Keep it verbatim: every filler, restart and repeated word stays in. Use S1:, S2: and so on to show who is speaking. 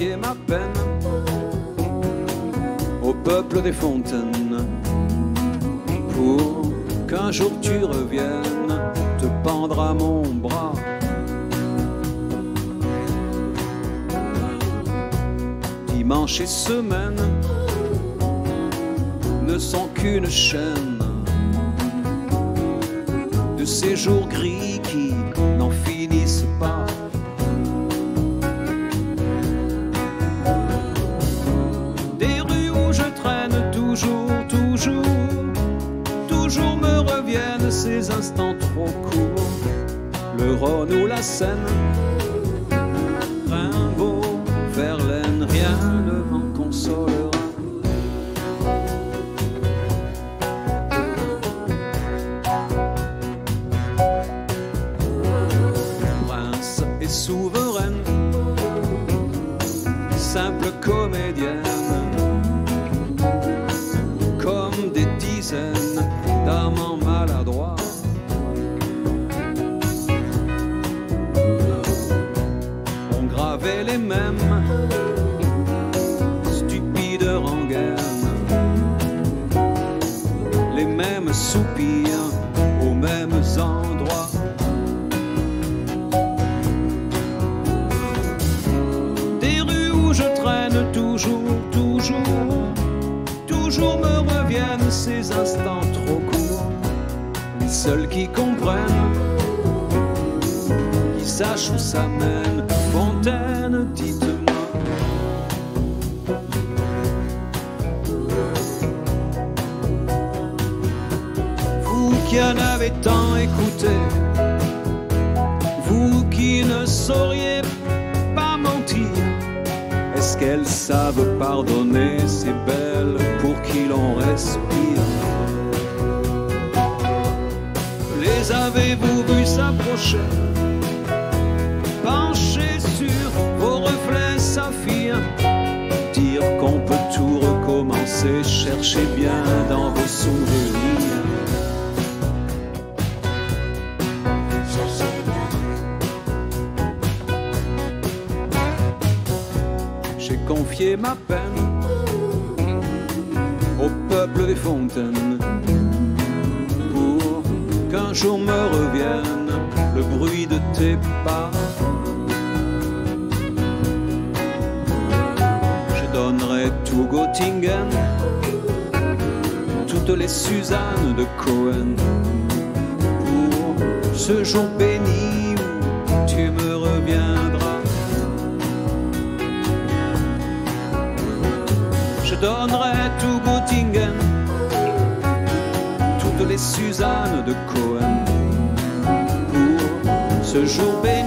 S1: confié ma peine au peuple des fontaines, pour qu'un jour tu reviennes te pendre à mon bras. Dimanche et semaine ne sont qu'une chaîne de ces jours gris qui n'en finissent pas. Des rues où je traîne toujours, toujours, toujours me reviennent ces instants trop courts. Le Rhône ou la Seine, Rimbaud, Verlaine, rien ne m'en consolera. Prince et souveraine, simple comédienne, comme des dizaines d'amants maladroits. On gravait les mêmes stupides rengaines, les mêmes soupirs aux mêmes endroits. Des rues où je traîne toujours, toujours, toujours me reviennent ces instants trop courts. Les seuls qui comprennent, qui sachent où ça mène. Fontaine, dites-moi. Vous qui en avez tant écouté, vous qui ne sauriez pas mentir, est-ce qu'elles savent pardonner ces belles pour qui l'on respire? Les avez-vous vus s'approcher, pencher sur vos reflets saphirs, dire qu'on peut tout recommencer, cherchez bien dans vos souvenirs. J'ai confié ma peine au peuple des fontaines, pour qu'un jour me revienne le bruit de tes pas. Je donnerai tout Göttingen, toutes les Suzanne de Cohen, pour ce jour béni où tu me reviendras. Je donnerai tout Göttingen, toutes les Suzanne de Cohen, pour ce jour béni